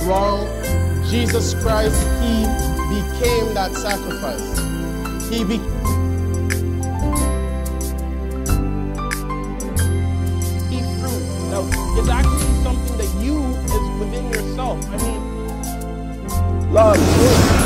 wrong, Jesus Christ, He became that sacrifice. He became fruit. Now, it's actually something that is within yourself. I mean, love, joy,